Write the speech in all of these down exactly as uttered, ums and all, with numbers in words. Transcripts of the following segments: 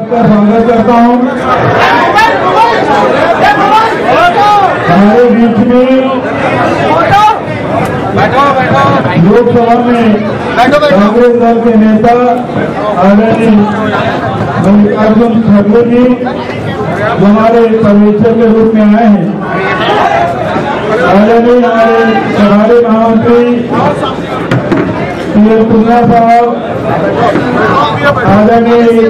आपका स्वागत करता हूँ। हमारे बीच में लोकसभा में कांग्रेस दल के नेता आदरणीय मल्लिकार्जुन खड़गे जी जो हमारे पर्यवेक्षक के रूप में आए हैं, आदरणीय हमारे प्रभारी महामंत्री पूर्णा साहब, आदरणीय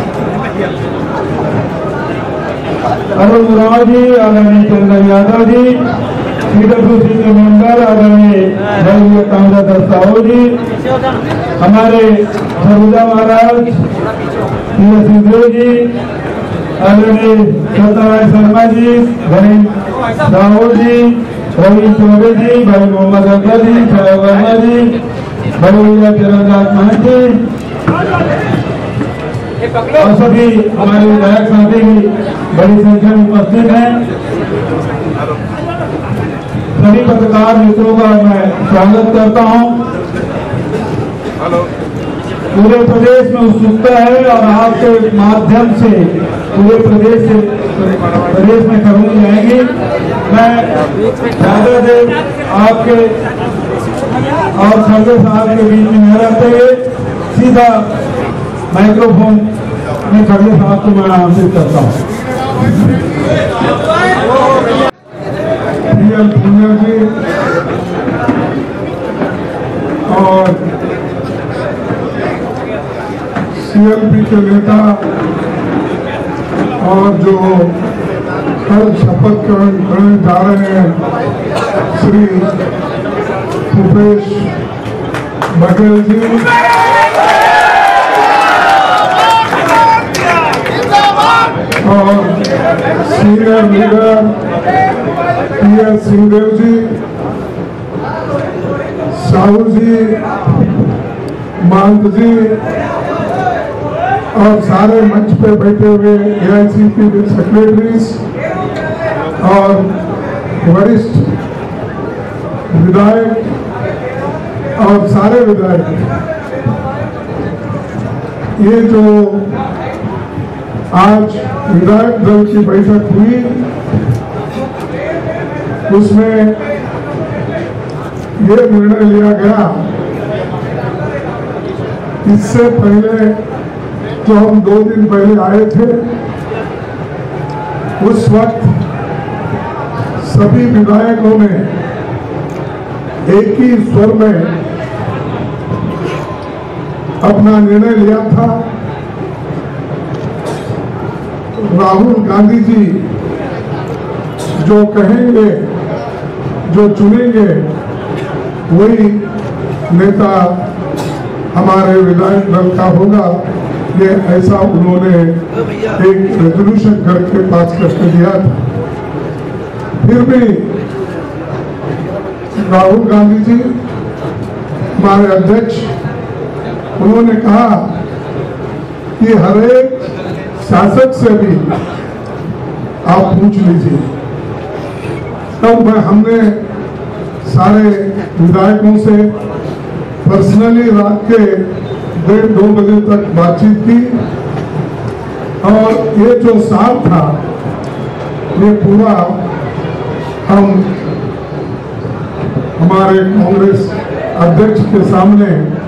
अरुण राव जी, आदरणीय चंदन यादव जी, पीडब्ल्यूसी के मेंबर आदरणीय भैया कामराज साहू जी, हमारे सरगुजा महाराज सिंह जी, आदरणीय सत्यनारायण शर्मा जी, गणेश राहुल जी, रवि चौबे जी, भाई मोहम्मद अकबर जी, छाया वर्मा जी, भैया चरणदास महंत जी और सभी हमारे विधायक साथी भी बड़ी संख्या में उपस्थित हैं। सभी पत्रकार मित्रों का मैं स्वागत करता हूं। पूरे प्रदेश में उत्सुकता है और आपके माध्यम से पूरे प्रदेश से प्रदेश में खबरें जाएंगी। मैं ज्यादा देर आपके और खड़गे साहब के बीच में न रहते हुए सीधा माइक्रोफोन में खड़गे साहब को मैं आमंत्रित करता हूँ। पूर्णा जी और सीएलपी के नेता और जो कल शपथ करने जा रहे हैं श्री भूपेश बघेल जी, और senior leader P S Singhdeo ji, Sahu ji, Mahant ji और सारे मंच पे बैठे हुए ए आई सी पी के सेक्रेटरीज और वरिष्ठ विधायक और सारे विधायक, ये जो आज विधायक दल की बैठक हुई उसमें ये निर्णय लिया गया, इससे पहले जो हम दो दिन पहले आए थे उस वक्त सभी विधायकों ने एक ही स्वर में अपना निर्णय लिया था। राहुल गांधी जी जो कहेंगे, जो चुनेंगे, वही नेता हमारे विधायक दल का होगा। ये ऐसा उन्होंने एक रेजोल्यूशन करके पास करके दिया था। फिर भी राहुल गांधी जी हमारे अध्यक्ष, उन्होंने कहा कि हर एक शासक से भी आप पूछ लीजिए। तब मैं हमने सारे विधायकों से पर्सनली रात के डेढ़ दो बजे तक बातचीत की और ये जो साल था ये पूरा हम हमारे कांग्रेस अध्यक्ष के सामने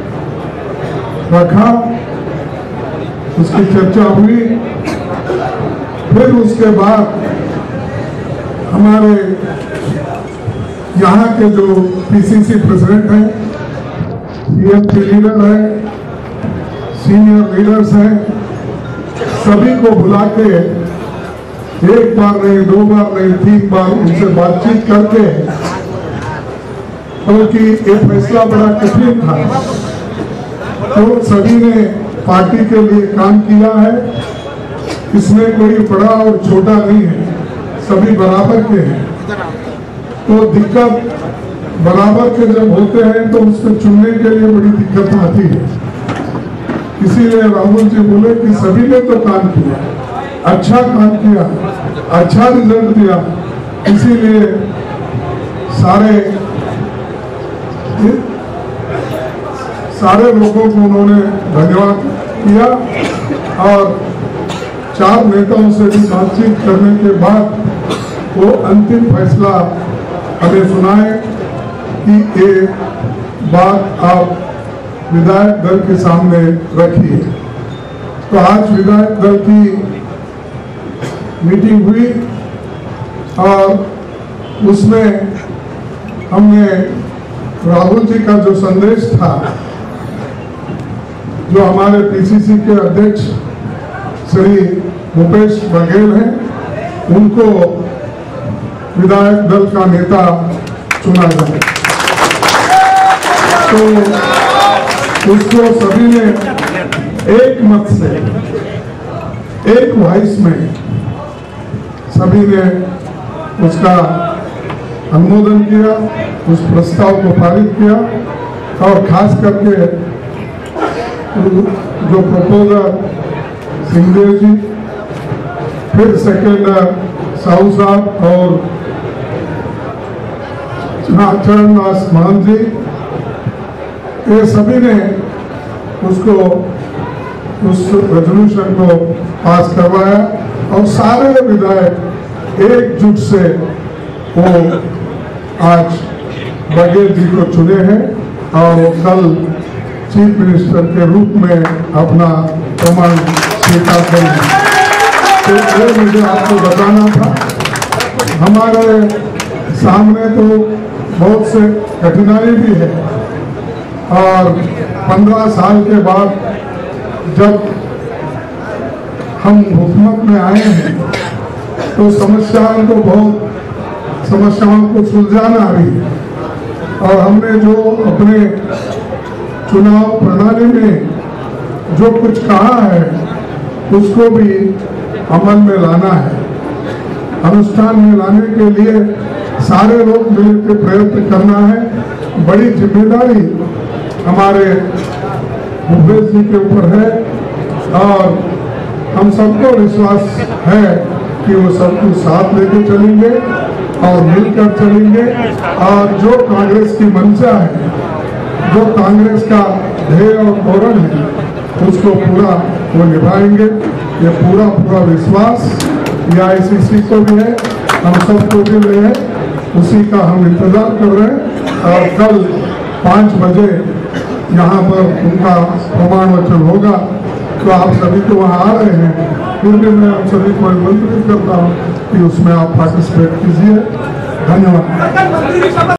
रखा, उसकी चर्चा हुई। फिर उसके बाद हमारे यहाँ के जो पीसीसी प्रेसिडेंट हैं, सीएलपी लीडर हैं, सीनियर लीडर्स हैं, सभी को बुला के एक बार नहीं, दो बार नहीं, तीन बार उनसे बातचीत करके, क्योंकि ये फैसला बड़ा कठिन था, तो सभी ने पार्टी के लिए काम किया है। इसमें कोई बड़ा और छोटा नहीं है, सभी बराबर के हैं। तो दिक्कत बराबर के जब होते हैं तो उसको चुनने के लिए बड़ी दिक्कत आती है। इसीलिए राहुल जी बोले कि सभी ने तो काम किया, अच्छा काम किया, अच्छा रिजल्ट दिया, इसीलिए सारे सारे लोगों को उन्होंने धन्यवाद किया और चार नेताओं से भी बातचीत करने के बाद वो अंतिम फैसला हमें सुनाए कि ये बात आप विधायक दल के सामने रखिए। तो आज विधायक दल की मीटिंग हुई और उसमें हमने राहुल जी का जो संदेश था, जो हमारे पीसीसी के अध्यक्ष श्री भूपेश बघेल हैं, उनको विधायक दल का नेता चुना जाए। तो उसको सभी ने एक मत से, एक वॉइस में सभी ने उसका अनुमोदन किया, उस प्रस्ताव को पारित किया और खास करके जो प्रपोजर सिंहदेव जी, फिर सेकेंडर साहू साहब और चरण दास मान जी, ये सभी ने उसको उस रेजोल्यूशन को पास करवाया और सारे विधायक एकजुट से वो आज बघेल जी को चुने हैं और वो कल चीफ मिनिस्टर के रूप में अपना प्रमाण स्वीकार करेंगे। तो ये मुझे आपको बताना था। हमारे सामने तो बहुत से कठिनाई भी है और पंद्रह साल के बाद जब हम हुकूमत में आए हैं तो समस्याओं को बहुत समस्याओं को सुलझाना भी है और हमने जो अपने चुनाव प्रणाली में जो कुछ कहा है उसको भी अमल में लाना है। अनुष्ठान में लाने के लिए सारे लोग मिलकर प्रयत्न करना है। बड़ी जिम्मेदारी हमारे भूपेश जी के ऊपर है और हम सबको विश्वास है कि वो सबको साथ लेके चलेंगे और मिलकर चलेंगे और जो कांग्रेस की मंशा है, जो कांग्रेस का ध्येय और धोरण है, उसको पूरा वो निभाएंगे। ये पूरा पूरा विश्वास ए आई सी सी को भी है, हम सबको भी रहे हैं, उसी का हम इंतजार कर रहे हैं और कल पाँच बजे यहाँ पर उनका प्रमाण वचन होगा। तो आप सभी तो वहाँ आ रहे हैं, फिर भी मैं आप सभी को आमंत्रित करता हूँ कि उसमें आप पार्टिसिपेट कीजिए। धन्यवाद।